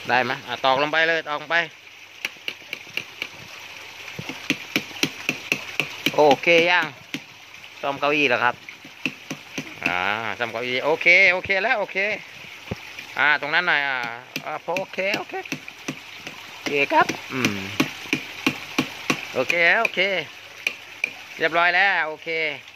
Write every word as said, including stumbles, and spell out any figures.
ได้ไหมอ่ะตอกลงไปเลยตอกลงไปโอเคยังซ่อมเก้าอี้แล้วครับอ่าซ่อมเก้าอี้โอเคโอเคแล้วโอเคอ่าตรงนั้นหน่อยอ่าอ่าพอโอเคโอเคโอเคครับอืมโอเคโอเคเรียบร้อยแล้วโอเค